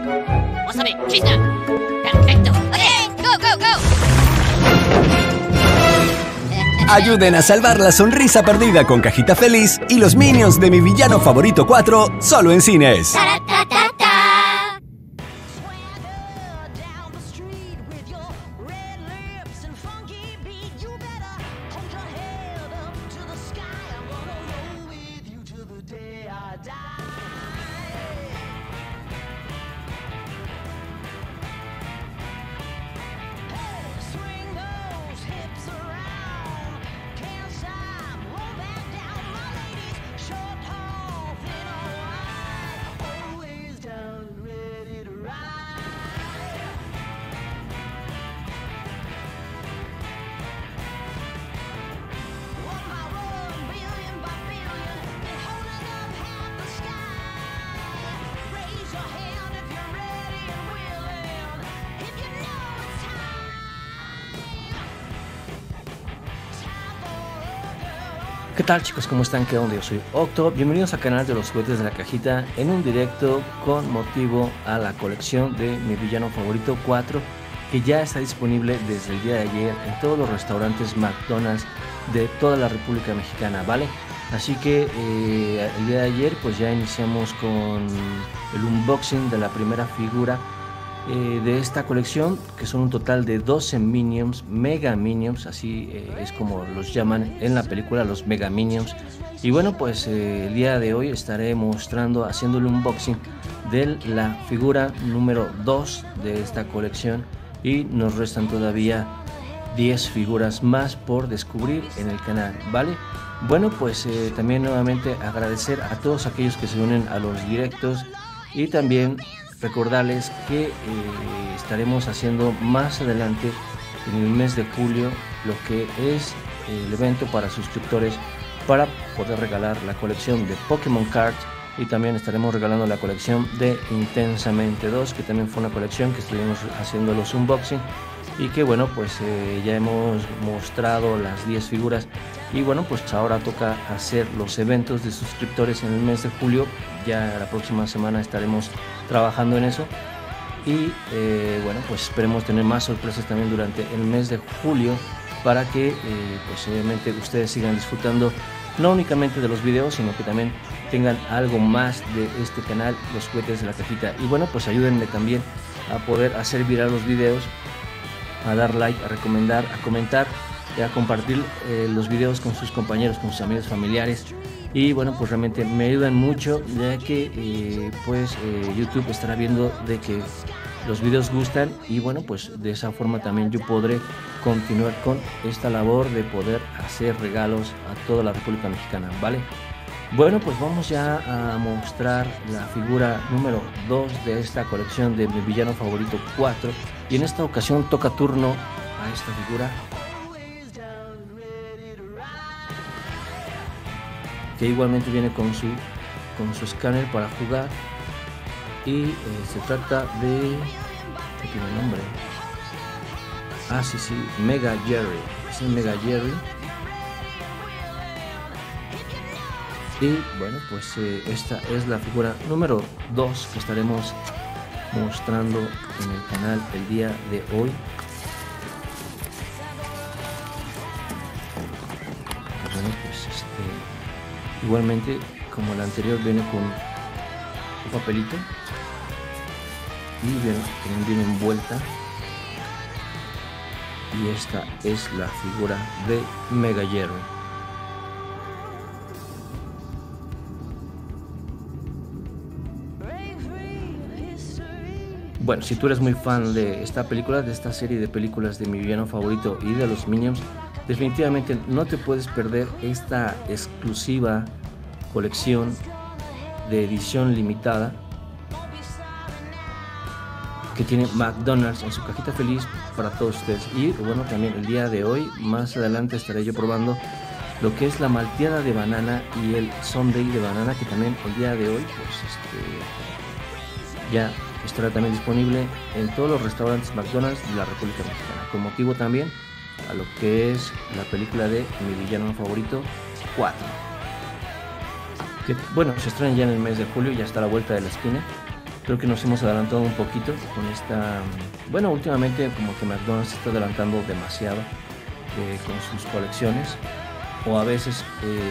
Wasabi, chista. Perfecto. Ok, go, go, go. Ayuden a salvar la sonrisa perdida con Cajita Feliz y los Minions de Mi Villano Favorito 4, solo en cines. Taratatata. ¿Qué tal, chicos? ¿Cómo están? ¿Qué onda? Yo soy Octo. Bienvenidos al canal de los juguetes de la cajita en un directo con motivo a la colección de Mi Villano Favorito 4, que ya está disponible desde el día de ayer en todos los restaurantes McDonald's de toda la República Mexicana, ¿vale? Así que el día de ayer pues ya iniciamos con el unboxing de la primera figura de esta colección, que son un total de 12 Minions, Mega Minions, así es como los llaman en la película, los Mega Minions. Y bueno, pues el día de hoy estaré mostrando, haciendo el unboxing de la figura número 2 de esta colección, y nos restan todavía 10 figuras más por descubrir en el canal, ¿vale? Bueno, pues también nuevamente agradecer a todos aquellos que se unen a los directos, y también recordarles que estaremos haciendo más adelante en el mes de julio lo que es el evento para suscriptores para poder regalar la colección de Pokémon Cards, y también estaremos regalando la colección de Intensamente 2, que también fue una colección que estuvimos haciendo los unboxing y que bueno, pues ya hemos mostrado las 10 figuras, y bueno, pues ahora toca hacer los eventos de suscriptores en el mes de julio. Ya la próxima semana estaremos trabajando en eso, y bueno, pues esperemos tener más sorpresas también durante el mes de julio para que pues obviamente ustedes sigan disfrutando no únicamente de los videos, sino que también tengan algo más de este canal, los juguetes de la cajita. Y bueno, pues ayúdenme también a poder hacer viral los videos, a dar like, a recomendar, a comentar y a compartir los videos con sus compañeros, con sus amigos, familiares. Y bueno, pues realmente me ayudan mucho, ya que YouTube estará viendo de que los videos gustan, y bueno, pues de esa forma también yo podré continuar con esta labor de poder hacer regalos a toda la República Mexicana, ¿vale? Bueno, pues vamos ya a mostrar la figura número 2 de esta colección de Mi Villano Favorito 4, y en esta ocasión toca turno a esta figura, que igualmente viene con su escáner para jugar, y se trata de... ¿qué tiene el nombre? Ah, sí, Mega Jerry. Es el Mega Jerry. Y bueno, pues esta es la figura número 2 que estaremos mostrando en el canal el día de hoy. Bueno, pues igualmente como la anterior viene con un papelito, y también viene envuelta, y esta es la figura de Mega Jerry. Bueno, si tú eres muy fan de esta película, de esta serie de películas de Mi Villano Favorito y de los Minions, definitivamente no te puedes perder esta exclusiva colección de edición limitada que tiene McDonald's en su cajita feliz para todos ustedes. Y bueno, también el día de hoy, más adelante, estaré yo probando lo que es la malteada de banana y el sundae de banana, que también el día de hoy pues ya estará también disponible en todos los restaurantes McDonald's de la República Mexicana, con motivo también a lo que es la película de Mi Villano Favorito 4, que bueno, se estrena ya en el mes de julio, ya está a la vuelta de la esquina. Creo que nos hemos adelantado un poquito con esta... Bueno, últimamente como que McDonald's se está adelantando demasiado con sus colecciones, o a veces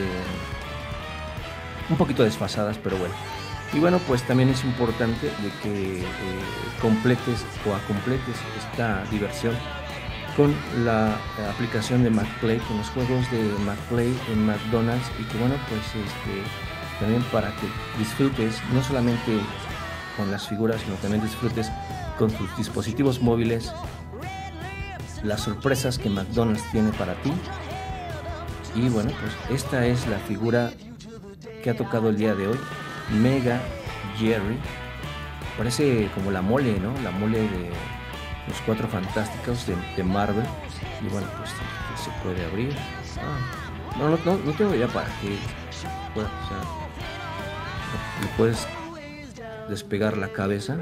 un poquito desfasadas, pero bueno. Y bueno, pues también es importante de que completes o acompletes esta diversión con la aplicación de McPlay, con los juegos de McPlay en McDonald's, y que bueno, pues también para que disfrutes no solamente con las figuras, sino también disfrutes con tus dispositivos móviles las sorpresas que McDonald's tiene para ti. Y bueno, pues esta es la figura que ha tocado el día de hoy, Mega Jerry. Parece como la mole, ¿no? La mole de los Cuatro Fantásticos de Marvel. Y bueno, pues se puede abrir. No tengo idea para qué. Bueno, o sea, le puedes despegar la cabeza,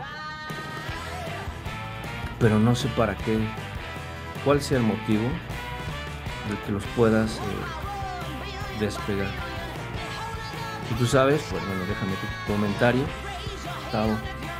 pero no sé para qué, cuál sea el motivo de que los puedas despegar. Si tú sabes, pues bueno, déjame tu comentario. Gustavo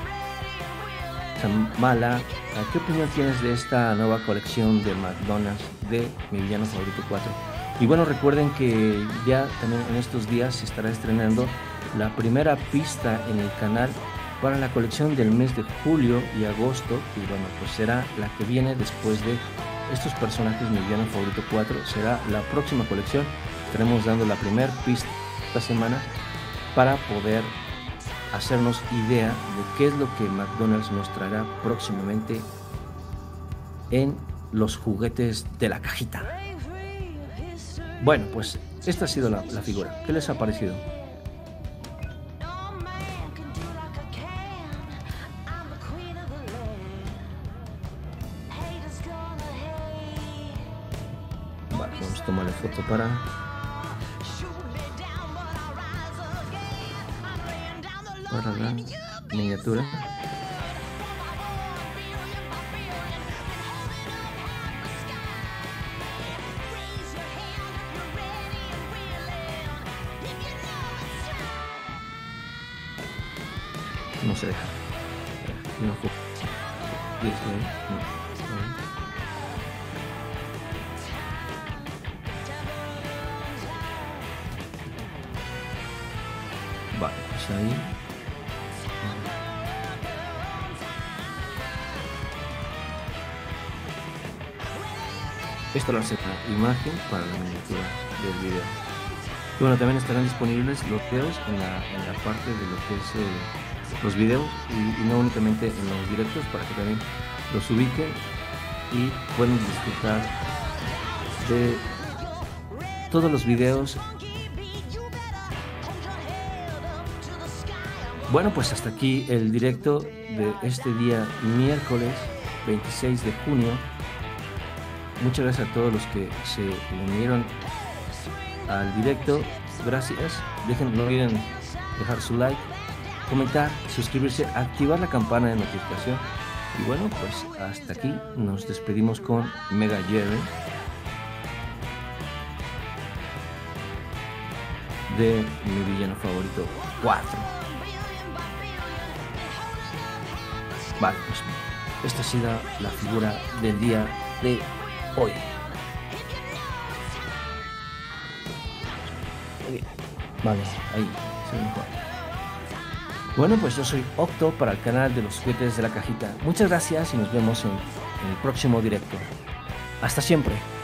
Mala, ¿qué opinión tienes de esta nueva colección de McDonald's de Mi Villano Favorito 4? Y bueno, recuerden que ya también en estos días se estará estrenando la primera pista en el canal para la colección del mes de julio y agosto, y bueno, pues será la que viene después de estos personajes. Mi Villano Favorito 4 será la próxima colección. Estaremos dando la primera pista esta semana para poder hacernos idea de qué es lo que McDonald's nos traerá próximamente en los juguetes de la cajita. Bueno, pues esta ha sido la figura. ¿Qué les ha parecido? Vale, vamos a tomarle foto para la miniatura. No se deja. No. Vale, pues ahí. Esta es la imagen para la miniatura del video. Y bueno, también estarán disponibles los videos en la parte de lo que es los videos y no únicamente en los directos, para que también los ubiquen y puedan disfrutar de todos los videos. Bueno, pues hasta aquí el directo de este día miércoles 26 de junio. Muchas gracias a todos los que se unieron al directo. Gracias. No olviden dejar su like, comentar, suscribirse, activar la campana de notificación. Y bueno, pues hasta aquí nos despedimos con Mega Jerry de Mi Villano Favorito 4. Vale, pues esta ha sido la figura del día de hoy. Vale, ahí se ve mejor. Bueno, pues yo soy Octo para el canal de los juguetes de la cajita. Muchas gracias y nos vemos en el próximo directo. Hasta siempre.